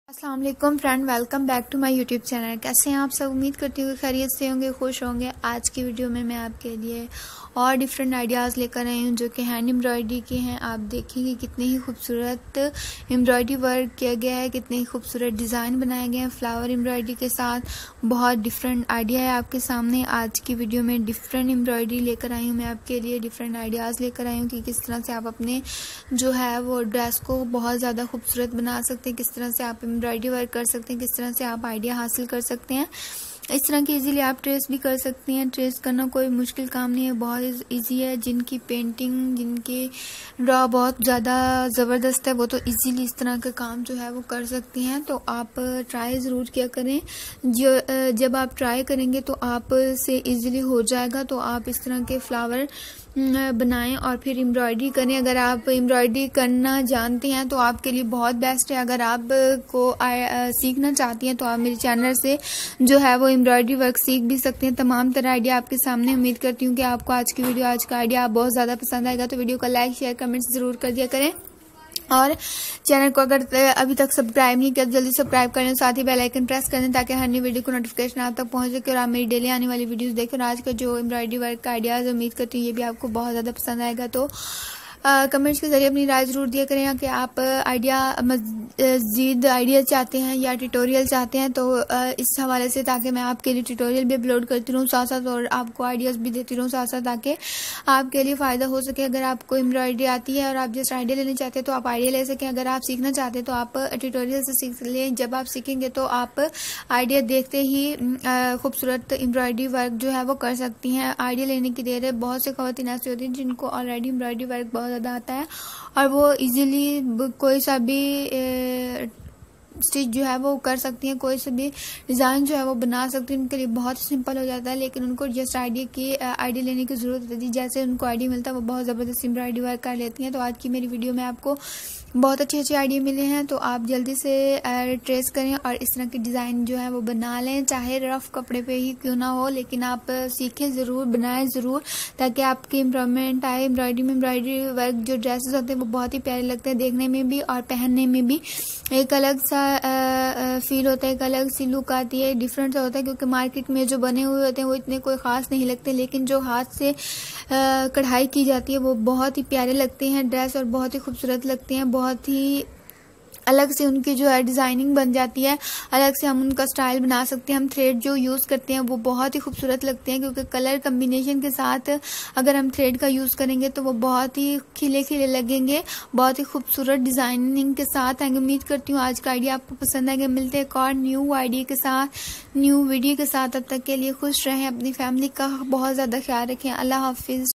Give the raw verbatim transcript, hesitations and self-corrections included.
अस्सलाम वालेकुम friend, welcome back to my YouTube channel. कैसे हैं आप सब? उम्मीद करती हूँ खैरियत से होंगे, खुश होंगे। आज की वीडियो में मैं आपके लिए और डिफरेंट आइडियाज़ लेकर आई हूँ जो कि हैंड एम्ब्रॉयडरी के हैं। आप देखेंगे कितने ही खूबसूरत एम्ब्रॉयडरी वर्क किया गया है, कितने ही खूबसूरत डिज़ाइन बनाए गए हैं फ्लावर एम्ब्रॉयडरी के साथ। बहुत डिफरेंट आइडिया है आपके सामने। आज की वीडियो में डिफरेंट एम्ब्रॉयडरी लेकर आई हूँ मैं आपके लिए, डिफरेंट आइडियाज़ लेकर आई हूँ कि किस तरह से आप अपने जो है वो ड्रेस को बहुत ज़्यादा खूबसूरत बना सकते हैं, किस तरह से आप एम्ब्रॉयडरी वर्क कर सकते हैं, किस तरह से आप आइडिया हासिल कर सकते हैं। इस तरह की इजीली आप ट्रेस भी कर सकती हैं। ट्रेस करना कोई मुश्किल काम नहीं है, बहुत इजी है। जिनकी पेंटिंग, जिनकी ड्रॉ बहुत ज़्यादा ज़बरदस्त है, वो तो इजीली इस तरह का काम जो है वो कर सकती हैं। तो आप ट्राई ज़रूर किया करें। जो जब आप ट्राई करेंगे तो आप से इजीली हो जाएगा। तो आप इस तरह के फ्लावर बनाएं और फिर एम्ब्रॉयडरी करें। अगर आप एम्ब्रॉयडरी करना जानते हैं तो आपके लिए बहुत बेस्ट है। अगर आप को सीखना चाहती हैं तो आप मेरे चैनल से जो है वो एम्ब्रॉयडरी वर्क सीख भी सकते हैं। तमाम तरह आइडिया आपके सामने। उम्मीद करती हूँ कि आपको आज की वीडियो, आज का आइडिया आप बहुत ज़्यादा पसंद आएगा। तो वीडियो को लाइक, शेयर, कमेंट्स ज़रूर कर दिया करें और चैनल को अगर अभी तक सब्सक्राइब नहीं किया तो जल्दी सब्सक्राइब कर लें, साथ ही बेल आइकन प्रेस कर दें ताकि हर नई वीडियो को नोटिफिकेशन आप तक पहुंच सके और आप मेरी डेली आने वाली वीडियोस देखें। और आज का जो एम्ब्रॉयडरी वर्क का आइडियाज़, उम्मीद करती हूँ ये भी आपको बहुत ज़्यादा पसंद आएगा। तो कमेंट्स के जरिए अपनी राय ज़रूर दिया करें कि आप आइडिया मज़ीद आइडिया चाहते हैं या ट्यूटोरियल चाहते हैं। तो आ, इस हवाले से, ताकि मैं आपके लिए ट्यूटोरियल भी अपलोड करती रहूँ साथ साथ और आपको आइडियाज़ भी देती रहूँ साथ साथ, ताकि आपके लिए फ़ायदा हो सके। अगर आपको एम्ब्रॉयडरी आती है और आप जस्ट आइडिया लेना चाहते हैं तो आप आइडिया ले सकें। अगर आप सीखना चाहते हैं तो आप ट्यूटोरियल से सीख लें। जब आप सीखेंगे तो आप आइडिया देखते ही खूबसूरत एम्ब्रॉयडरी वर्क जो है वो कर सकती हैं। आइडिया लेने की देर है। बहुत से ख़वातीन ऐसी होती हैं जिनको ऑलरेडी एम्ब्रॉयडरी वर्क बहुत ज़्यादा आता है और वो इजीली कोई सा भी स्टिच जो है वो कर सकती हैं, कोई सा भी डिज़ाइन जो है वो बना सकती हैं। उनके लिए बहुत सिंपल हो जाता है, लेकिन उनको जस्ट आइडिया की आइडिया लेने की ज़रूरत होती है। जैसे उनको आइडिया मिलता है वो बहुत ज़बरदस्त एम्ब्रॉयडरी वर्क कर लेती हैं। तो आज की मेरी वीडियो में आपको बहुत अच्छे अच्छे आइडिया मिले हैं। तो आप जल्दी से ट्रेस करें और इस तरह की डिज़ाइन जो है वो बना लें, चाहे रफ कपड़े पे ही क्यों ना हो, लेकिन आप सीखें ज़रूर, बनाएं ज़रूर, ताकि आपकी इम्प्रूवमेंट आए। एम्ब्रॉयडरी में एम्ब्रॉयडरी वर्क जो ड्रेसेस होते हैं वो बहुत ही प्यारे लगते हैं देखने में भी और पहनने में भी। एक अलग सा फील होता है, एक अलग सी लुक आती है, डिफरेंट सा होता है। क्योंकि मार्केट में जो बने हुए होते हैं वो इतने कोई ख़ास नहीं लगते, लेकिन जो हाथ से कढ़ाई की जाती है वो बहुत ही प्यारे लगते हैं ड्रेस और बहुत ही खूबसूरत लगते हैं। बहुत ही अलग से उनकी जो है डिज़ाइनिंग बन जाती है, अलग से हम उनका स्टाइल बना सकते हैं। हम थ्रेड जो यूज़ करते हैं वो बहुत ही खूबसूरत लगते हैं, क्योंकि कलर कम्बिनेशन के साथ अगर हम थ्रेड का यूज़ करेंगे तो वो बहुत ही खिले खिले लगेंगे, बहुत ही खूबसूरत डिज़ाइनिंग के साथ आएंगे। उम्मीद करती हूँ आज का आइडिया आपको पसंद आएगा। मिलते हैं एक और न्यू आइडिया के साथ, न्यू वीडियो के साथ। तब तक के लिए खुश रहें, अपनी फैमिली का बहुत ज़्यादा ख्याल रखें। अल्लाह हाफिज़।